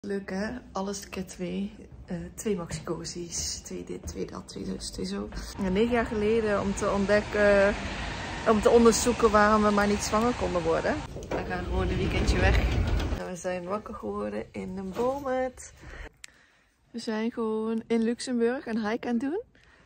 Leuk hè? Alles keer 2. 2 maxi-cozies. 2 dit, 2 dat, 2 zus, 2 zo. Ja, 9 jaar geleden om te ontdekken, om te onderzoeken waarom we maar niet zwanger konden worden. We gaan gewoon een weekendje weg. En we zijn wakker geworden in een boomhut. We zijn gewoon in Luxemburg een hike aan het doen.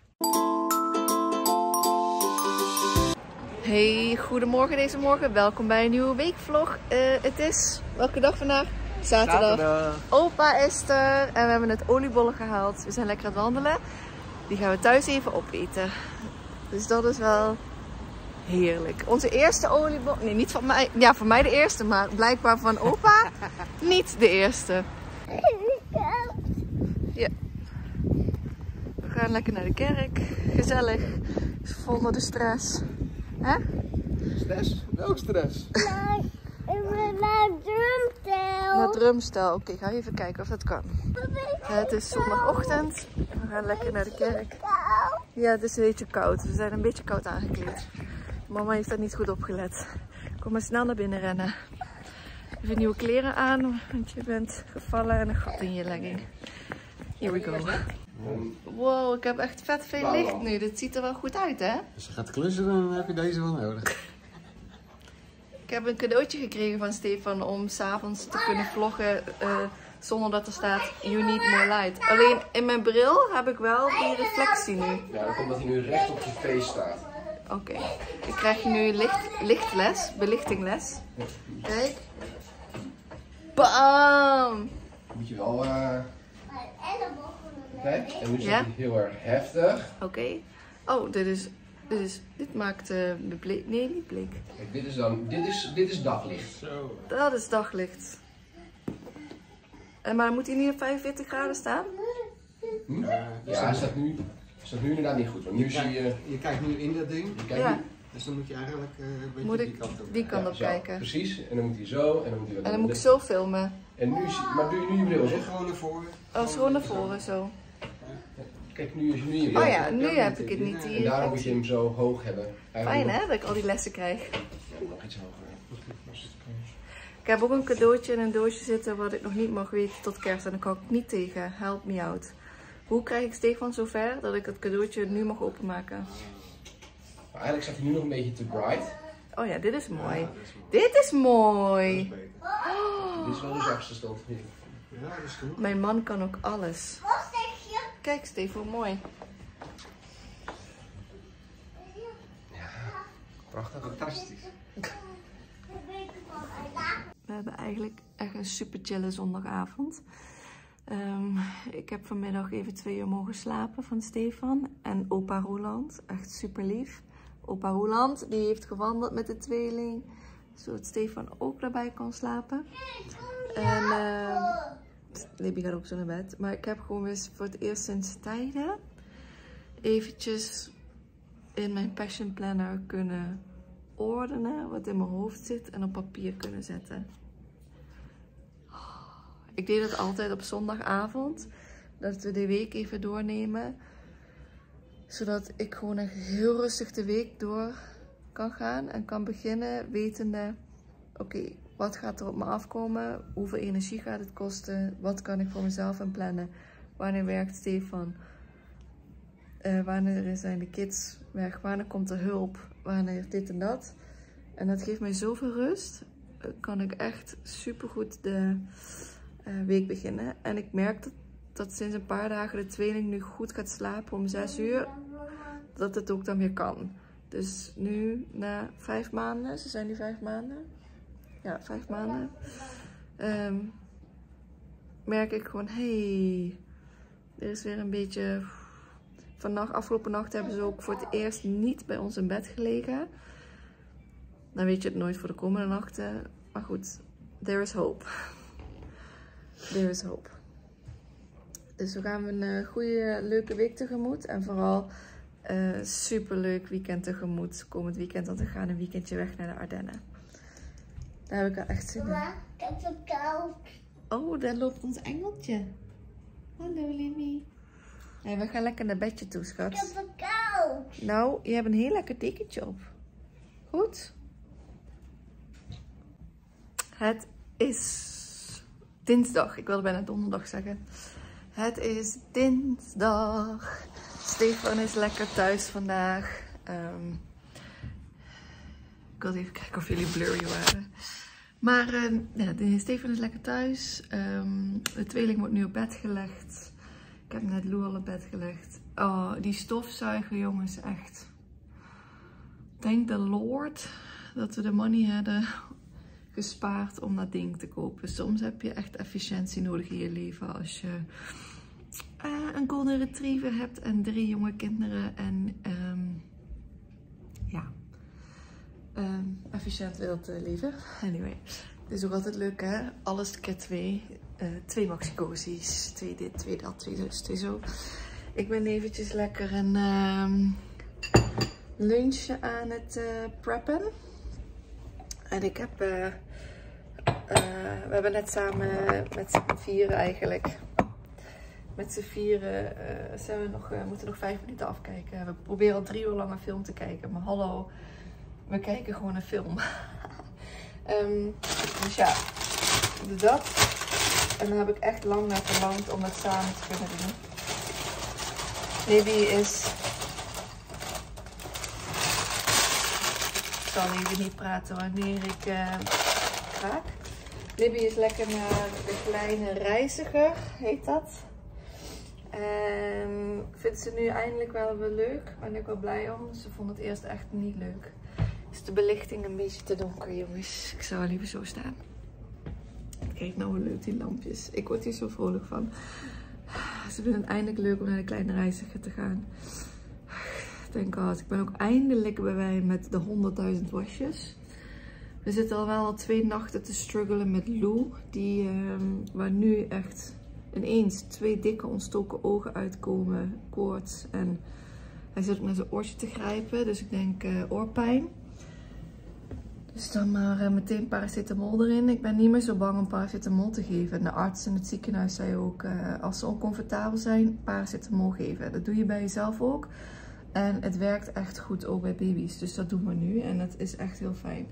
Hey, goedemorgen deze morgen. Welkom bij een nieuwe weekvlog. Het is, welke dag vandaag? Zaterdag. Opa is er en we hebben net oliebollen gehaald. We zijn lekker aan het wandelen. Die gaan we thuis even opeten. Dus dat is wel heerlijk. Onze eerste oliebollen. Nee, niet van mij. Ja, voor mij de eerste, maar blijkbaar van opa niet de eerste. Ja. We gaan lekker naar de kerk. Gezellig. Vol naar de stress. Hè? Stress? Welk stress? Naar drumstel. Naar drumstel. Oké, ga even kijken of dat kan. Het is zondagochtend. We gaan lekker naar de kerk. Ja, het is een beetje koud. We zijn een beetje koud aangekleed. Mama heeft daar niet goed op gelet. Kom maar snel naar binnen rennen. Even nieuwe kleren aan, want je bent gevallen en een gat in je legging. Here we go. Wow, ik heb echt vet veel licht nu. Dit ziet er wel goed uit, hè? Als je gaat klussen, dan heb je deze wel nodig. Ik heb een cadeautje gekregen van Stefan om 's avonds te kunnen vloggen zonder dat er staat You need more light. Alleen in mijn bril heb ik wel die reflectie nu. Ja, dat komt dat hij nu recht op je face staat. Oké. Ik krijg nu lichtles, belichtingles. Kijk. Bam! Moet je wel... Kijk, en nu is het heel erg heftig. Oké. Oh, dit maakt bleek. Nee, niet bleek. Kijk, dit is daglicht. Zo. Dat is daglicht. Maar moet hij niet op 45 graden staan? Ja, hij staat nu inderdaad niet goed. Want nu zie je... Je kijkt nu in dat ding. Ja. Dus dan moet je eigenlijk een beetje Moet die ik kant op. die kant op zo, kijken? Precies. En dan moet hij zo. En dan moet hij En dan moet ik zo filmen. En nu maar doe je nu je bril Zeg op. gewoon naar voren. Oh, gewoon naar voren zo. Kijk, nu is je bril. Oh ja, nu heb ik het niet. En daarom moet je hem zo hoog hebben. Fijn hè, dat ik al die lessen krijg. Nog iets hoger. Ik heb ook een cadeautje in een doosje zitten wat ik nog niet mag weten tot kerst. En daar kan ik niet tegen. Help me out. Hoe krijg ik Stefan zover dat ik het cadeautje nu mag openmaken? Maar eigenlijk staat hij nu nog een beetje te bright. Oh ja, dit is mooi. Ja, dat is mooi. Dit is mooi. Dat is beter. Dit is wel de zachtste stand. Ja, dat is goed. Mijn man kan ook alles. Kijk Stefan, mooi. Prachtig. Fantastisch. We hebben eigenlijk echt een super chille zondagavond. Ik heb vanmiddag even 2 uur mogen slapen van Stefan en opa Roland. Echt super lief. Opa Roland die heeft gewandeld met de tweeling, zodat Stefan ook daarbij kon slapen. En Libby gaat ook zo naar bed. Maar ik heb gewoon weer voor het eerst sinds tijden eventjes in mijn passion planner kunnen ordenen wat in mijn hoofd zit en op papier kunnen zetten. Ik deed dat altijd op zondagavond, dat we de week even doornemen, zodat ik gewoon echt heel rustig de week door kan gaan en kan beginnen wetende, oké, wat gaat er op me afkomen, hoeveel energie gaat het kosten, wat kan ik voor mezelf inplannen, wanneer werkt Stefan, wanneer zijn de kids weg, wanneer komt er hulp, wanneer dit en dat. En dat geeft mij zoveel rust, kan ik echt supergoed de week beginnen. En ik merk dat sinds een paar dagen de tweeling nu goed gaat slapen om 6 uur, dat het ook dan weer kan. Dus nu na 5 maanden, ze zijn nu 5 maanden, ja 5 maanden, merk ik gewoon, hey, er is weer een beetje, afgelopen nacht hebben ze ook voor het eerst niet bij ons in bed gelegen. Dan weet je het nooit voor de komende nachten, maar goed, there is hope. There is hope. Dus we gaan een goede, leuke week tegemoet. En vooral super leuk weekend tegemoet. Komend weekend, want we gaan een weekendje weg naar de Ardennen. Daar heb ik er echt zin in. Mama, ik heb het koud. Oh, daar loopt ons engeltje. Hallo Limmy. Hey, we gaan lekker naar bedje toe, schat. Ik heb het koud. Nou, je hebt een heel lekker dekentje op. Goed? Het is dinsdag. Ik wilde bijna donderdag zeggen. Het is dinsdag. Stefan is lekker thuis vandaag. Ik wilde even kijken of jullie blurry waren. Maar ja, Stefan is lekker thuis. De tweeling wordt nu op bed gelegd. Ik heb net Lou al op bed gelegd. Oh, die stofzuiger, jongens, echt. Thank the Lord dat we de money hadden gespaard om dat ding te kopen. Soms heb je echt efficiëntie nodig in je leven als je een golden retriever hebt en 3 jonge kinderen en efficiënt wilt leven. Anyway, het is ook altijd leuk, hè? Alles keer 2. 2 maxi-cozies. 2 dit, 2 dat, 2 zus, 2 zo. Ik ben eventjes lekker een lunchje aan het preppen. En ik heb, we hebben net samen met z'n vieren eigenlijk. Met z'n vieren zijn we moeten nog 5 minuten afkijken. We proberen al 3 uur lang een film te kijken. Maar hallo, we kijken gewoon een film. Dus ja, doe dat. En dan heb ik echt lang naar verlangd om het samen te kunnen doen. Libby is... Ik zal even niet praten wanneer ik kraak. Libby is lekker naar de kleine reiziger, heet dat. En vindt ze nu eindelijk wel weer leuk. Daar ben ik wel blij om. Ze vond het eerst echt niet leuk. Is de belichting een beetje te donker, jongens. Ik zou wel liever zo staan. Kijk nou hoe leuk die lampjes. Ik word hier zo vrolijk van. Ze vinden het eindelijk leuk om naar de kleine reiziger te gaan. Thank God. Ik ben ook eindelijk bij met de 100.000 wasjes. We zitten al wel 2 nachten te struggelen met Lou. Die, waar nu echt ineens 2 dikke ontstoken ogen uitkomen. Koorts. En hij zit ook naar zijn oortje te grijpen. Dus ik denk oorpijn. Dus dan maar meteen paracetamol erin. Ik ben niet meer zo bang om paracetamol te geven. En de arts in het ziekenhuis zei ook, als ze oncomfortabel zijn, paracetamol geven. Dat doe je bij jezelf ook. En het werkt echt goed ook bij baby's. Dus dat doen we nu. En het is echt heel fijn.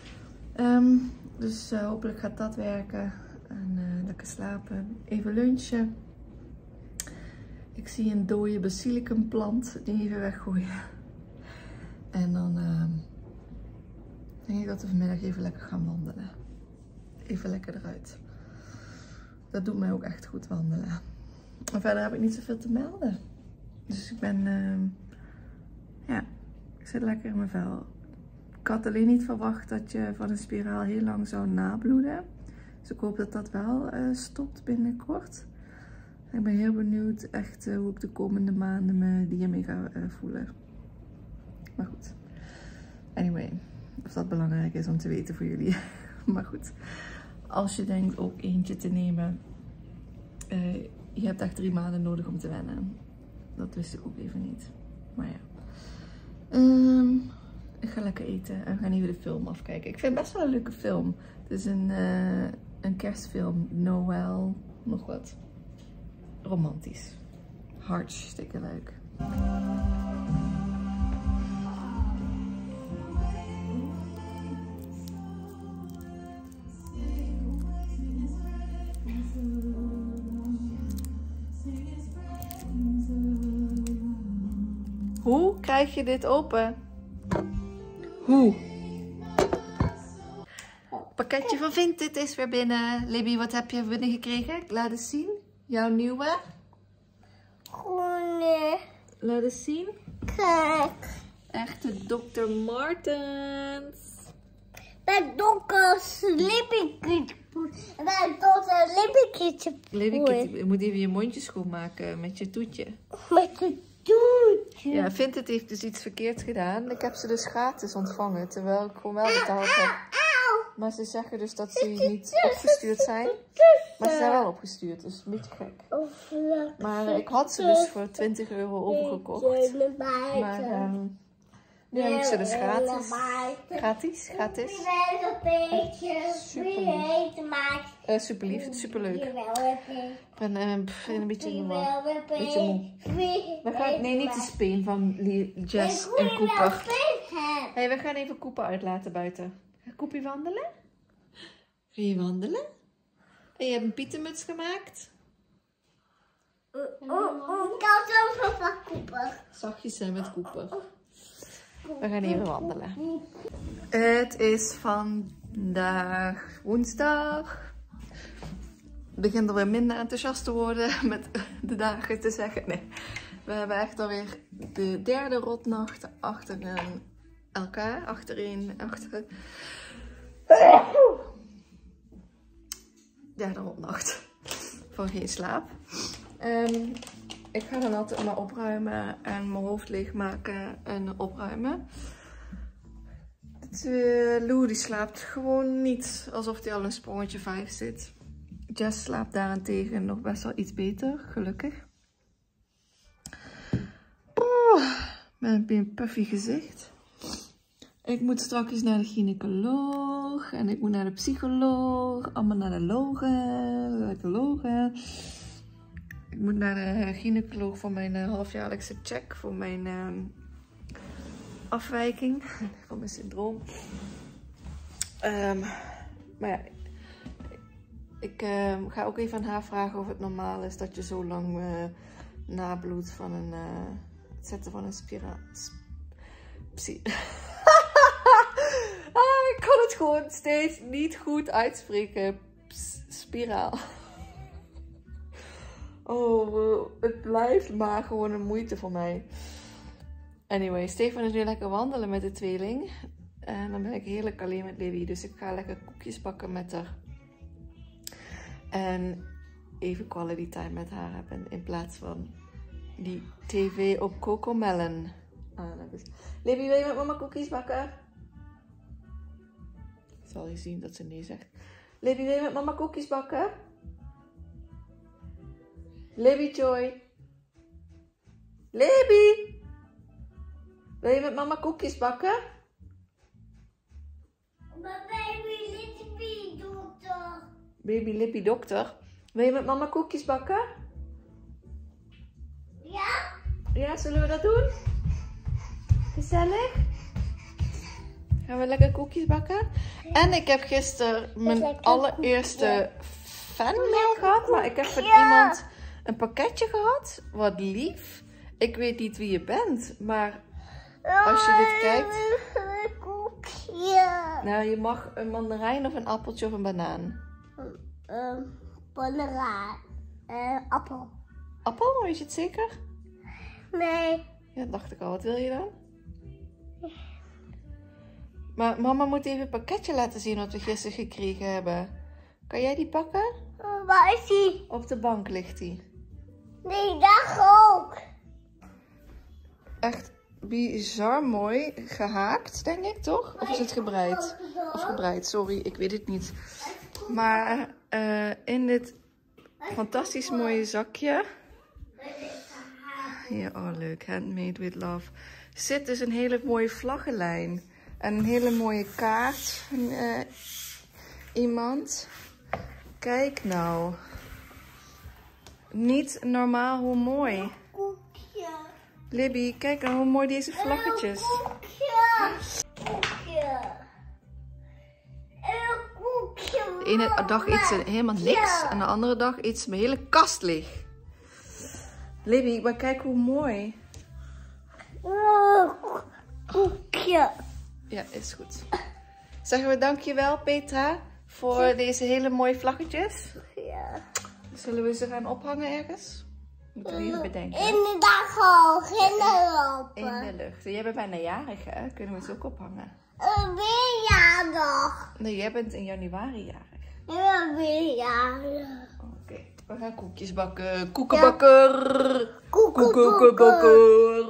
Dus hopelijk gaat dat werken. En lekker slapen. Even lunchen. Ik zie een dode basilicumplant. Die even weggooien. En dan... denk ik dat we vanmiddag even lekker gaan wandelen. Even lekker eruit. Dat doet mij ook echt goed wandelen. Maar verder heb ik niet zoveel te melden. Dus ik ben... ja, ik zit lekker in mijn vel. Ik had alleen niet verwacht dat je van een spiraal heel lang zou nabloeden. Dus ik hoop dat dat wel stopt binnenkort. Ik ben heel benieuwd echt hoe ik de komende maanden me hiermee ga voelen. Maar goed. Anyway. Of dat belangrijk is om te weten voor jullie. Maar goed. Als je denkt ook eentje te nemen. Je hebt echt 3 maanden nodig om te wennen. Dat wist ik ook even niet. Maar ja. Ik ga lekker eten. En we gaan even de film afkijken. Ik vind het best wel een leuke film. Het is een kerstfilm. Noël. Nog wat. Romantisch. Hartstikke leuk. Hoe krijg je dit open? Hoe? Pakketje van Vinted is weer binnen. Libby, wat heb je binnengekregen? Laat eens zien. Jouw nieuwe? Groene. Laat eens zien. Kijk. Echte Dr. Martens. Met donkers lippiekitje. Met donkers lippiekitje. Libby, je moet even je mondje schoonmaken met je toetje. Met je toetje. Ja, Vinted heeft dus iets verkeerd gedaan. Ik heb ze dus gratis ontvangen, terwijl ik gewoon wel betaald heb. Maar ze zeggen dus dat ze niet opgestuurd zijn. Maar ze zijn wel opgestuurd, dus een beetje gek. Maar ik had ze dus voor €20 overgekocht. Maar nu heb ik ze dus gratis. Gratis. Super lief, super leuk. Ik ben een beetje moe. We gaan, nee, niet de speen van Jess en Cooper. Hey, we gaan even Cooper uitlaten buiten. Gaat Koepie wandelen? Ga je wandelen? En je hebt een pietenmuts gemaakt. Ik had zoveel van Cooper. Zachtjes zijn met Cooper. We gaan even wandelen. Het is vandaag woensdag. Ik begin er weer minder enthousiast te worden met de dagen te zeggen. Nee, we hebben echt alweer de derde rotnacht achter elkaar. Derde rotnacht van geen slaap. Ik ga dan altijd maar opruimen en mijn hoofd leegmaken en opruimen. Lou die slaapt gewoon niet alsof hij al een sprongetje 5 zit. Jess slaapt daarentegen nog best wel iets beter, gelukkig. Met een puffy gezicht. Ik moet straks naar de gynaecoloog en ik moet naar de psycholoog, allemaal naar de logen. Ik moet naar de gynaecoloog voor mijn halfjaarlijkse check, voor mijn afwijking, voor mijn syndroom. Maar ja, ik ga ook even aan haar vragen of het normaal is dat je zo lang nabloedt van het zetten van een spiraal. Ik kan het gewoon steeds niet goed uitspreken. Spiraal. Oh, het blijft maar gewoon een moeite voor mij. Anyway, Stefan is nu lekker wandelen met de tweeling. En dan ben ik heerlijk alleen met Libby. Dus ik ga lekker koekjes bakken met haar. En even quality time met haar hebben. In plaats van die tv op Cocomelon. Libby, wil je met mama koekjes bakken? Ik zal je zien dat ze nee zegt. Libby, wil je met mama koekjes bakken? Libby Joy. Libby. Wil je met mama koekjes bakken? Maar baby Lippy dokter. Baby Lippy dokter. Wil je met mama koekjes bakken? Ja? Ja, zullen we dat doen? Gezellig? Gaan we lekker koekjes bakken? En ik heb gisteren mijn allereerste fanmail gehad. Maar ik heb van iemand een pakketje gehad. Wat lief. Ik weet niet wie je bent. Maar als je dit kijkt. Nou, je mag een mandarijn of een appeltje of een banaan. Banaan. Appel. Appel? Weet je het zeker? Nee. Ja, dat dacht ik al. Wat wil je dan? Maar mama moet even een pakketje laten zien wat we gisteren gekregen hebben. Kan jij die pakken? Waar is die? Op de bank ligt die. Nee, daar ook. Echt bizar mooi gehaakt, denk ik, toch? Of is het gebreid? Of gebreid, sorry, ik weet het niet. Maar in dit fantastisch mooie zakje. Ja, oh leuk, handmade with love. Zit dus een hele mooie vlaggenlijn. En een hele mooie kaart van iemand. Kijk nou. Niet normaal hoe mooi. Koekje. Libby, kijk nou hoe mooi deze vlaggetjes. Koekje. Een koekje. De ene dag iets helemaal niks. En de andere dag iets mijn hele kast leeg. Libby, maar kijk hoe mooi. Koekje. Ja, is goed. Zeggen we dankjewel Petra voor deze hele mooie vlaggetjes. Ja. Zullen we ze gaan ophangen ergens? Moeten we even bedenken. In de dag hoog, in de lopen. In de lucht. Jij bent bijna jarig, hè? Kunnen we ze ook ophangen? Weer jarig. Nee, jij bent in januari jarig. Weer jarig. Oké, we gaan koekjes bakken. Koekenbakker! Koekenbakker!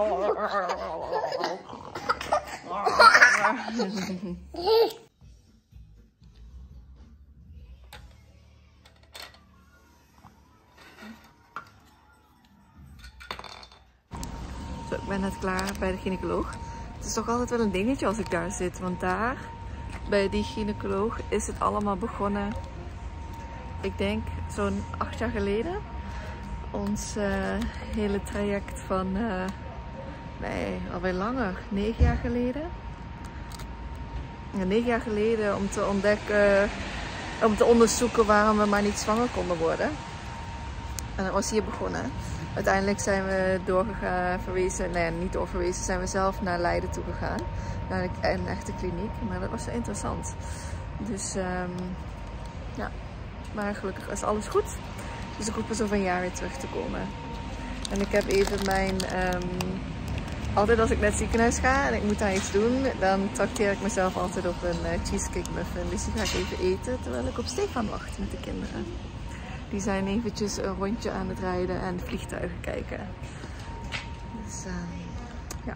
Zo, ik ben net klaar bij de gynaecoloog. Het is toch altijd wel een dingetje als ik daar zit. Want daar, bij die gynaecoloog, is het allemaal begonnen. Ik denk zo'n 8 jaar geleden. Ons hele traject van, nee, alweer langer. 9 jaar geleden. Ja, 9 jaar geleden om te ontdekken om te onderzoeken waarom we maar niet zwanger konden worden. En dat was hier begonnen. Uiteindelijk zijn we doorverwezen, nee niet doorverwezen, zijn we zelf naar Leiden toe gegaan. Naar een echte kliniek, maar dat was interessant. Dus ja, maar gelukkig is alles goed. Dus ik hoop pas over een jaar weer terug te komen. En ik heb even mijn, altijd als ik naar het ziekenhuis ga en ik moet daar iets doen, dan trakteer ik mezelf altijd op een cheesecake muffin. Dus die ga ik even eten terwijl ik op Stefan wacht met de kinderen. Die zijn eventjes een rondje aan het rijden en vliegtuigen kijken. Dus ja.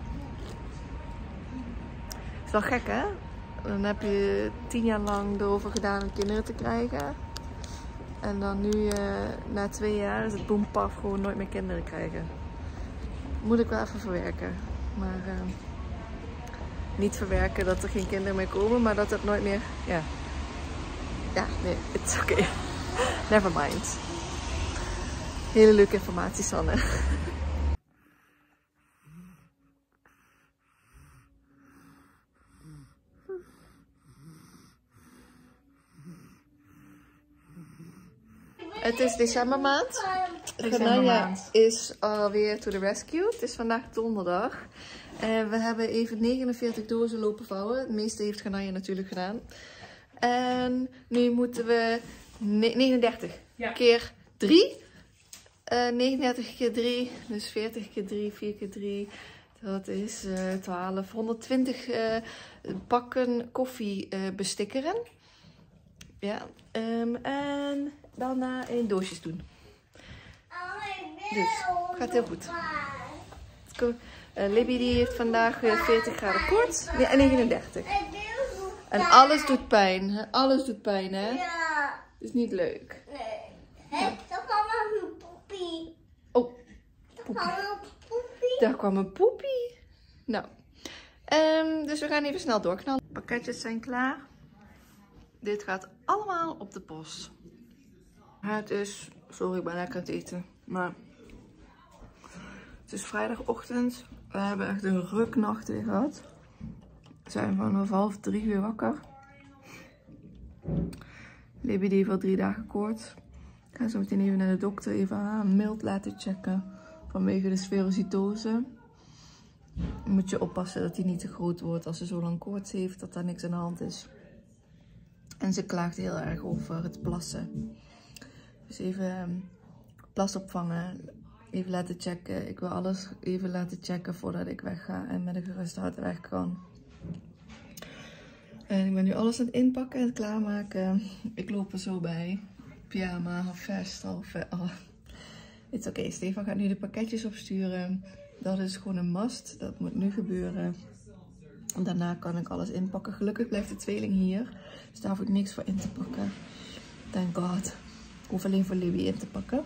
Het is wel gek hè? Dan heb je 10 jaar lang erover gedaan om kinderen te krijgen. En dan nu na 2 jaar is het boem paf gewoon nooit meer kinderen krijgen. Moet ik wel even verwerken. Maar niet verwerken dat er geen kinderen meer komen, maar dat het nooit meer... Ja, nee, het is oké. Never mind. Hele leuke informatie, Sanne. Het is decembermaand. Ganaya is alweer to the rescue. Het is vandaag donderdag. We hebben even 49 dozen lopen vouwen. Het meeste heeft Ganaya natuurlijk gedaan. En nu moeten we 39 keer 3. 39 keer 3. Dus 40 keer 3, 4 keer 3. Dat is 12. 120 pakken koffie bestikkeren. Ja. En daarna in doosjes doen. Dus gaat heel goed. Libby die heeft vandaag 40 graden koorts. Nee, 39. En alles doet pijn. Hè? Alles doet pijn, hè? Ja. Is niet leuk. Nee. Daar kwam een poepie. Oh, Poepie. daar kwam een poepie. Nou. Dus we gaan even snel doorknallen. Pakketjes zijn klaar. Dit gaat allemaal op de post. Het is... Sorry, ik ben lekker aan het eten. Maar... Het is vrijdagochtend. We hebben echt een ruknacht weer gehad. We zijn vanaf 2:30 weer wakker. Libby die heeft al 3 dagen koorts. Ik ga zo meteen even naar de dokter. Even haar mild laten checken. Vanwege de sferocytose. Dan moet je oppassen dat die niet te groot wordt als ze zo lang koorts heeft. Dat daar niks aan de hand is. En ze klaagt heel erg over het plassen. Dus even plas opvangen. Even laten checken. Ik wil alles even laten checken voordat ik wegga. En met een gerust hart weg kan. En ik ben nu alles aan het inpakken en het klaarmaken. Ik loop er zo bij. Pyjama, half vest, half... Oh. Het is oké. Stefan gaat nu de pakketjes opsturen. Dat is gewoon een must. Dat moet nu gebeuren. En daarna kan ik alles inpakken. Gelukkig blijft de tweeling hier. Dus daar hoef ik niks voor in te pakken. Thank God. Ik hoef alleen voor Libby in te pakken.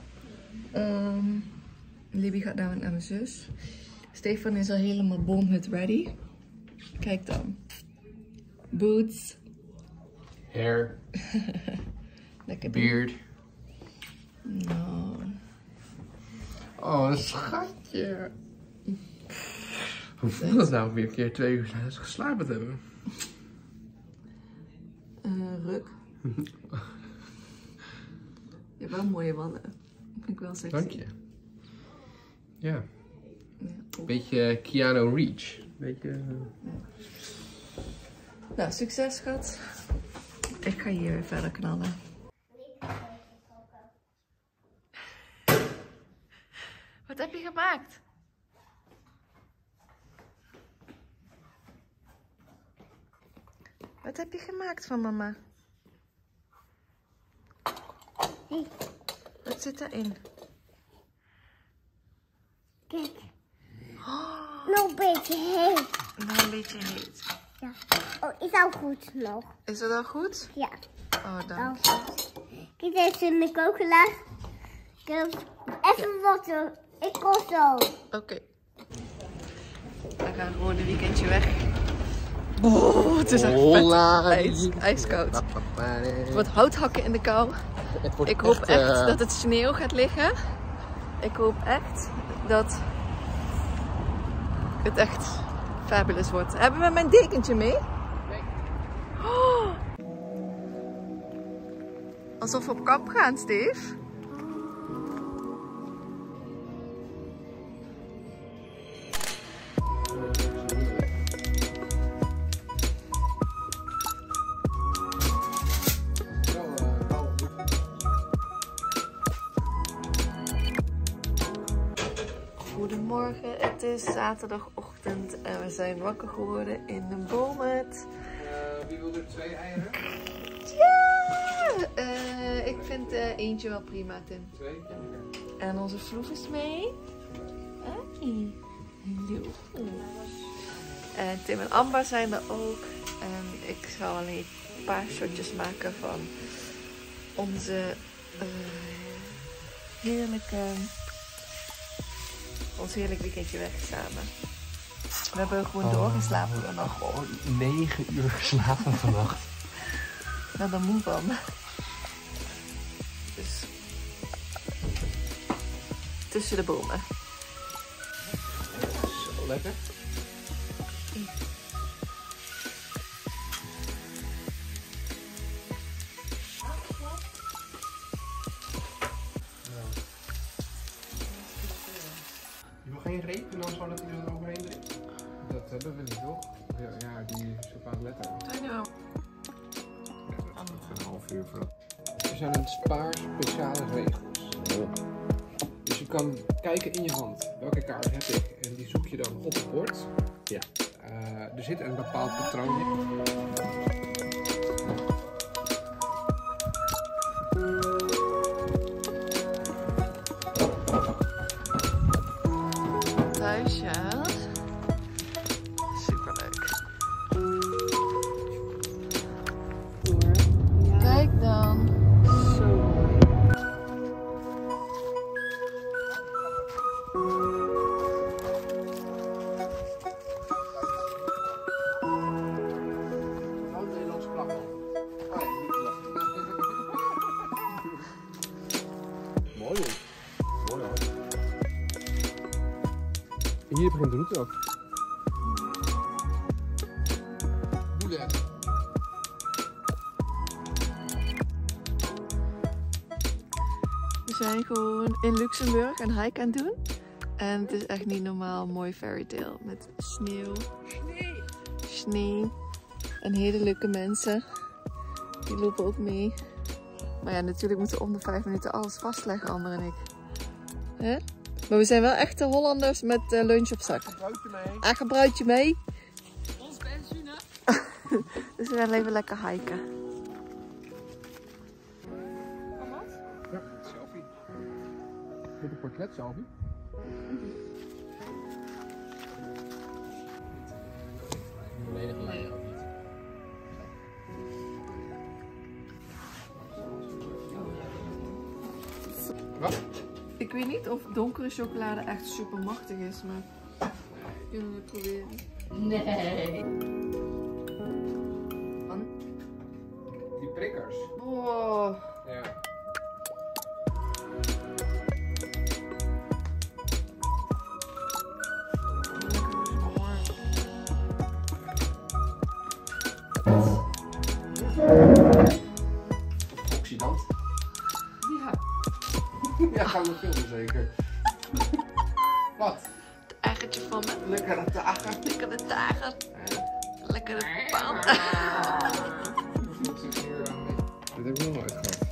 Libby gaat namelijk naar mijn zus. Stefan is al helemaal boomhut ready. Kijk dan. Boots. Hair. Lekker Beard. No. Oh, een schatje. Hoe voelt het nou om weer een keer 2 uur geslapen te hebben? Ruk. Je hebt wel mooie wangen. Vind ik wel sexy. Dank je. Ja. Ja. Beetje Keanu Reach. Beetje... Nou, succes schat. Ik ga hier weer verder knallen. Wat heb je gemaakt? Wat heb je gemaakt van mama? Hey. Wat zit daarin? Kijk. Nog een beetje heet. Nou, een beetje heet. Ja. Oh, is al goed nog. Is dat al goed? Ja. Oh, dank. Kijk, deze in de kook gelegd. Even water. Ik kom zo. Oké. We gaan gewoon een weekendje weg. Oh, het is echt vet ijskoud. Het wordt houthakken in de kou. Ik hoop echt dat het sneeuw gaat liggen. Ik hoop echt dat het echt fabulous wordt. Hebben we mijn dekentje mee? Nee. Oh. Alsof we op kamp gaan, Steve. Goedemorgen, het is zaterdagochtend en we zijn wakker geworden in de boomhut. Wie wil er 2 eieren? Ja! Ik vind eentje wel prima, Tim. 2? En onze vloef is mee. Hey. Hallo. En Tim en Amber zijn er ook. En ik zal alleen een paar shotjes maken van onze ons heerlijk weekendje weg samen. We hebben gewoon doorgeslapen. We hebben Gewoon 9 uur geslapen vannacht. Ik ben er moe van. Dus tussen de bomen. Zo lekker. Je mag geen reep en dan zo dat hij er overheen drinkt. Dat hebben we niet, toch? Ja, die separat letter. Dankjewel. Dat is een half uur voordat. Er zijn een paar speciale regels. Dus je kan kijken in je hand. Welke kaart heb ik? En die zoek je dan op het bord. Ja. Er zit een bepaald patroon in. Thuisjes. Superleuk. Kijk dan. Zo mooi. Oud-Nederlands plakband. Mooi hoor. Mooi hoor. Hier begint de route ook. Boulet. We zijn gewoon in Luxemburg een hike aan het doen. En het is echt niet normaal mooi fairy tale. Met sneeuw. Snee. En hele leuke mensen. Die lopen ook mee. Maar ja, natuurlijk moeten we om de 5 minuten alles vastleggen, Amber en ik. Hè? Maar we zijn wel echte Hollanders met lunch op zak. Bruidje mee. Gebruik mee. Ons benzine. Dus we gaan even lekker hiken. Ja, selfie. Met een portret selfie. Volledig lijn ook niet. Wat? Ik weet niet of donkere chocolade echt super machtig is, maar kunnen we het proberen. Nee. Van? Die prikkers. Wow. Ja. Oxidant. Ja, Ja, gaan we filmen zeker. Wat? het eigertje van me. Lekkere dagen. Lekkere dagen. Lekkere pan. Dit heb ik nog nooit gehad.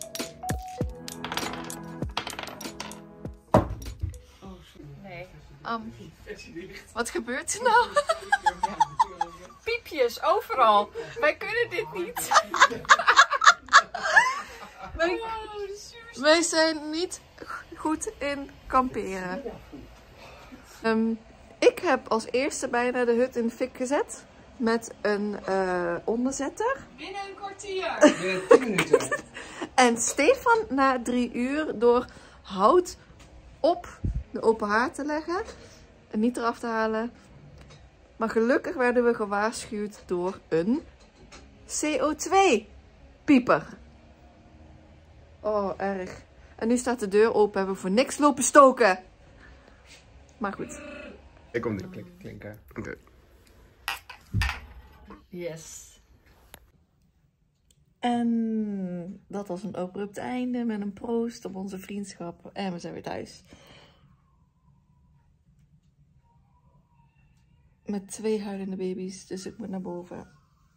Nee. Wat gebeurt er nou? Piepjes overal. Wij kunnen dit niet. Wij zijn niet goed in kamperen. Ik heb als eerste bijna de hut in de fik gezet. Met een onderzetter. Binnen een kwartier. Binnen 10 minuten. En Stefan na 3 uur door hout op de open haard te leggen. En niet eraf te halen. Maar gelukkig werden we gewaarschuwd door een CO2-pieper. Oh, erg. En nu staat de deur open. Hebben we voor niks lopen stoken. Maar goed. Ik kom niet klinken. Oké. Yes. En dat was een abrupt einde met een proost op onze vriendschap. En we zijn weer thuis. Met 2 huilende baby's, dus ik moet naar boven.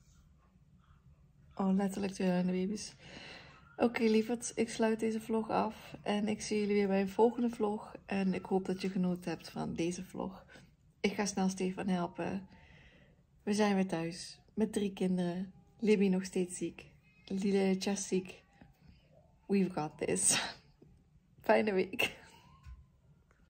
Oh, letterlijk 2 huilende baby's. Oké, lieverd, ik sluit deze vlog af. En ik zie jullie weer bij een volgende vlog. En ik hoop dat je genoten hebt van deze vlog. Ik ga snel Stefan helpen. We zijn weer thuis. Met 3 kinderen. Libby nog steeds ziek. Chess ziek. We've got this. Fijne week.